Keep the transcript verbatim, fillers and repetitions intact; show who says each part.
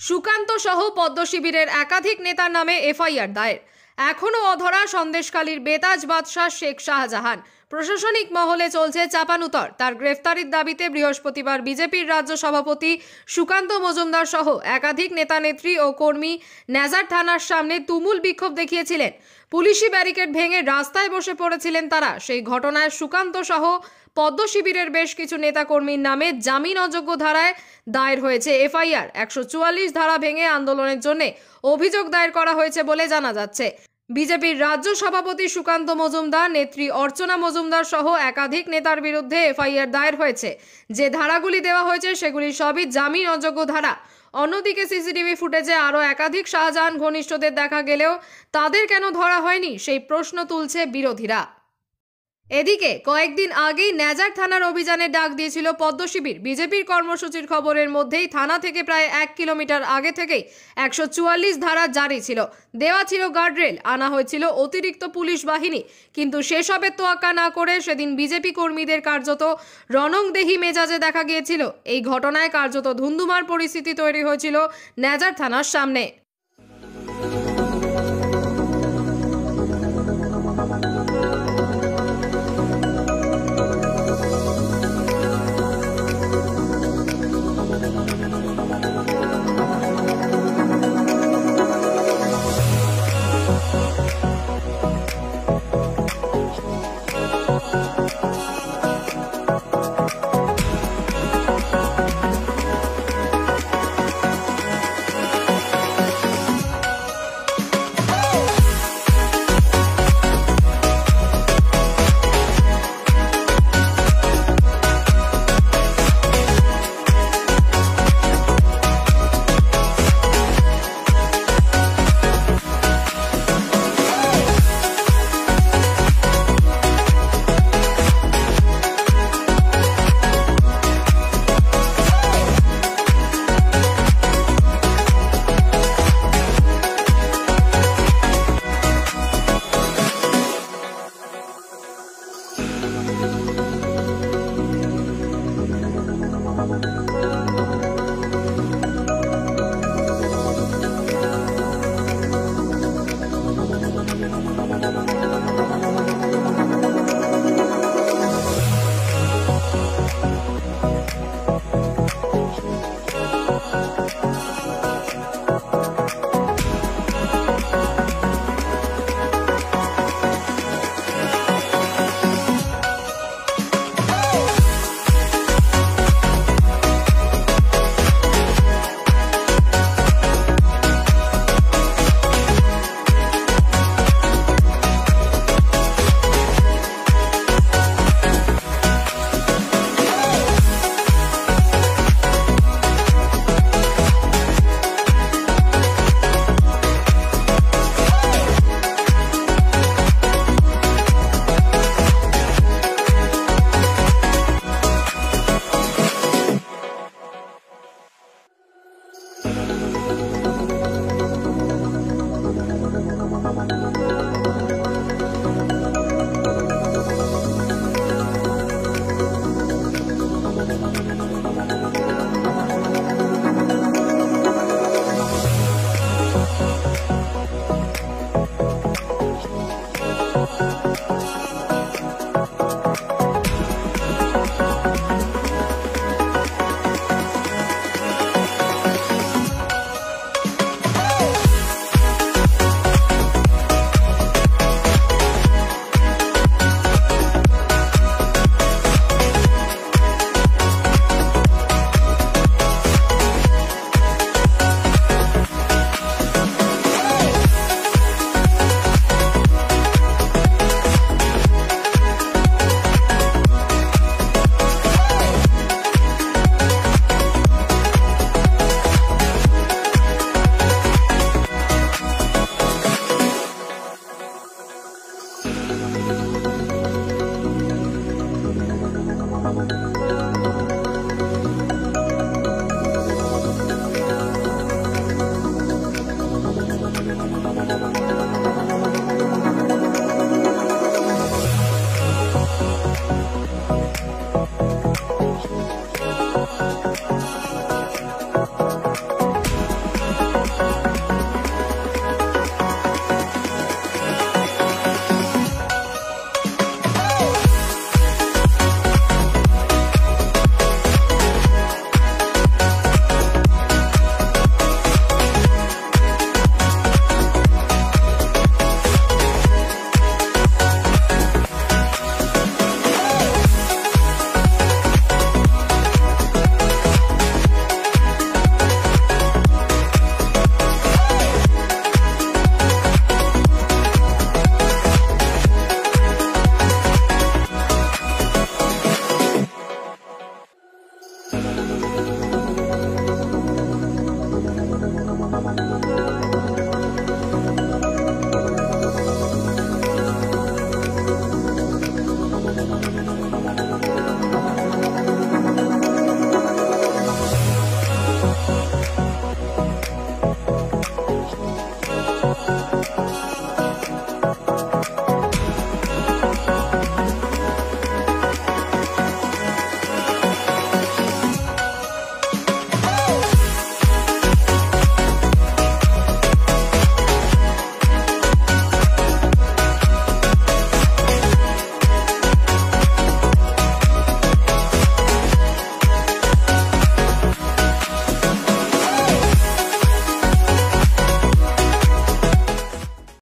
Speaker 1: সুকান্ত সহ পদ্ম শিবিরের একাধিক নেতার নামে এফআইআর দায়ের। এখনও অধরা সন্দেশখালীর বেতাজ বাদশাহ শেখ শাহজাহান। প্রশাসনিক মহলে চলছে চাপানুতর। তার গ্রেফতারির দাবিতে বৃহস্পতিবার বিজেপির রাজ্য সভাপতি সুকান্ত মজুমদার সহ একাধিক নেতানেত্রী ও কর্মী নেজার থানার সামনে তুমুল বিক্ষোভ দেখিয়েছিলেন। পুলিশি ব্যারিকেড ভেঙে রাস্তায় বসে পড়েছিলেন তারা। সেই ঘটনায় সুকান্ত সহ পদ্ম শিবিরের বেশ কিছু নেতাকর্মীর নামে জামিন অযোগ্য ধারায় দায়ের হয়েছে এফআইআর। একশো চুয়াল্লিশ ধারা ভেঙে আন্দোলনের জন্য অভিযোগ দায়ের করা হয়েছে বলে জানা যাচ্ছে। বিজেপির রাজ্য সভাপতি সুকান্ত মজুমদার, নেত্রী অর্চনা মজুমদার সহ একাধিক নেতার বিরুদ্ধে এফআইআর দায়ের হয়েছে। যে ধারাগুলি দেওয়া হয়েছে সেগুলি সবই জামিন অযোগ্য ধারা। অন্যদিকে সিসিটিভি ফুটেজে আরও একাধিক শাহজাহান ঘনিষ্ঠদের দেখা গেলেও তাদের কেন ধরা হয়নি সেই প্রশ্ন তুলছে বিরোধীরা। এদিকে কয়েকদিন আগেই নেজার থানার অভিযানে ডাক দিয়েছিল পদ্ম শিবির। বিজেপির কর্মসূচির খবরের মধ্যেই থানা থেকে প্রায় এক কিলোমিটার আগে থেকেই একশো চুয়াল্লিশ ধারা জারি ছিল। দেওয়া ছিল গার্ডরেল, আনা হয়েছিল অতিরিক্ত পুলিশ বাহিনী। কিন্তু সেসবের তোয়াক্কা না করে সেদিন বিজেপি কর্মীদের কার্যত রণংদেহী মেজাজে দেখা গিয়েছিল। এই ঘটনায় কার্যত ধুন্ধুমার পরিস্থিতি তৈরি হয়েছিল নেজার থানার সামনে।